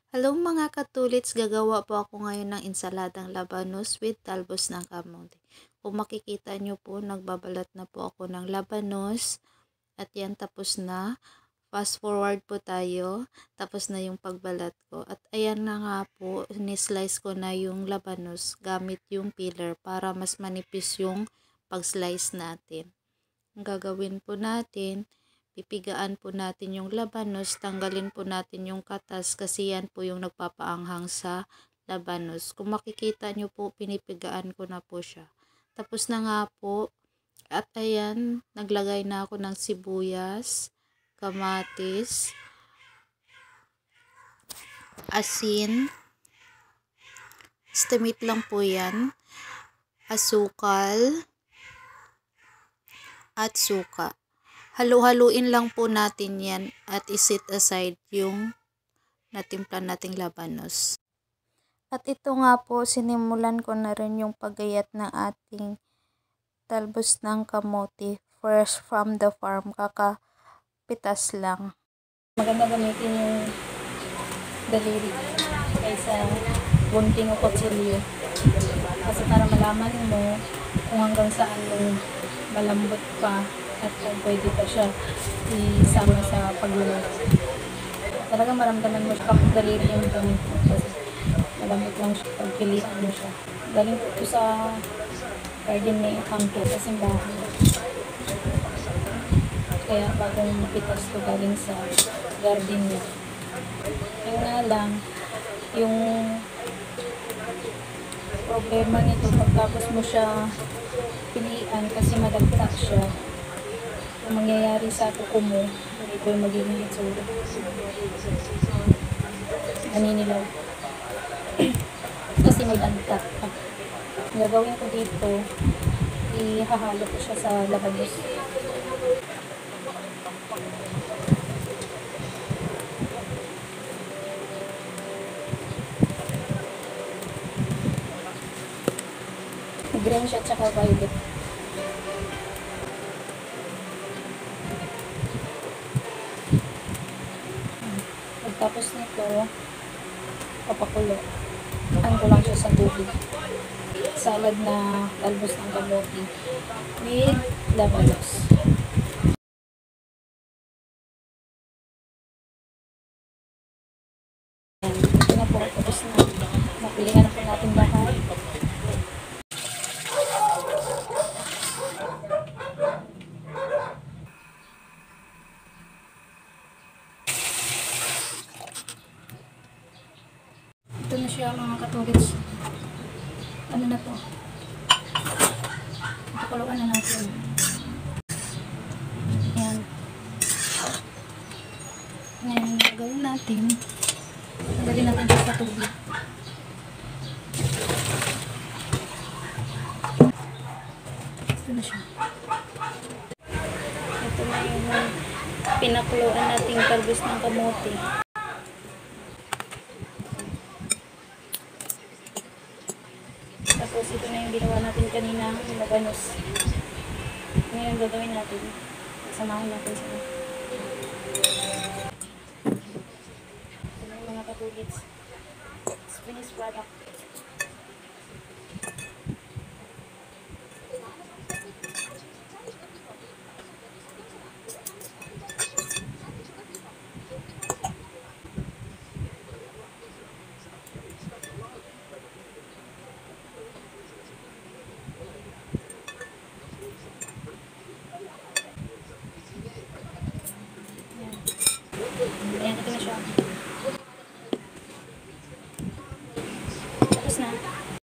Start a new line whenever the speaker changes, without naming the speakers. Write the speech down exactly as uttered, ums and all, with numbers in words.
Hello mga katulits, gagawa po ako ngayon ng ensaladang labanos with talbos ng kamote. Kung makikita nyo po, nagbabalat na po ako ng labanos at yan tapos na. Fast forward po tayo, tapos na yung pagbalat ko. At ayan na nga po, ni-slice ko na yung labanos gamit yung peeler para mas manipis yung pag-slice natin. Ang gagawin po natin, pipigaan po natin yung labanos, tanggalin po natin yung katas kasi yan po yung nagpapaanghang sa labanos. Kung makikita nyo po, pinipigaan ko na po siya. Tapos na nga po, at ayan, naglagay na ako ng sibuyas, kamatis, asin, estimate lang po yan, asukal, at suka. Halu-haluin lang po natin yan at iset aside yung natimpla nating labanos. At ito nga po, sinimulan ko na rin yung paggayat ng ating talbos ng kamote. Fresh from the farm, kakapitas lang.
Maganda gamitin yung daliri kaysa gunting o kutsilyo. Kasi para malaman mo kung hanggang saan yung malambot pa at kung pwede pa siya isama sa pagluluto. Talagang maramdaman mo siya kapag daliri yung gamit mo kasi malambot lang siya, pagpilitan mo siya. Galing po sa garden ni Uncle sa simbahan. Kaya bagong pitas ko galing sa garden niya. Yung nga lang, yung problema nito pagtapos mo siya pilian kasi madagdag siya. Ang mangyayari sa kuko mo, ito yung magiging itsura. Naninilaw. Kasi may dagdag. Ang gagawin ko dito, ihahalo ko siya sa labanos. Green siya tsaka violet. Pagtapos nito, papakulo. Ano ko lang siya sa tubig. Salad na talbos ng kamote with labanos. Ito na po, tapos na. Napilihan na po natin lahat. Ito na siya mga katulits. Ano na to? Pakuluan na natin. Ayan. Ngayon, gagawin natin. Tanggalin natin siya sa tubig. Ito na siya. Ito na yung pinakuluan nating talbos ng kamote. Tapos ito na yung ginawa natin kanina, yung labanos. Ngayon gagawin natin. Samahan natin sila. Ito na yung mga katulits. Finished product.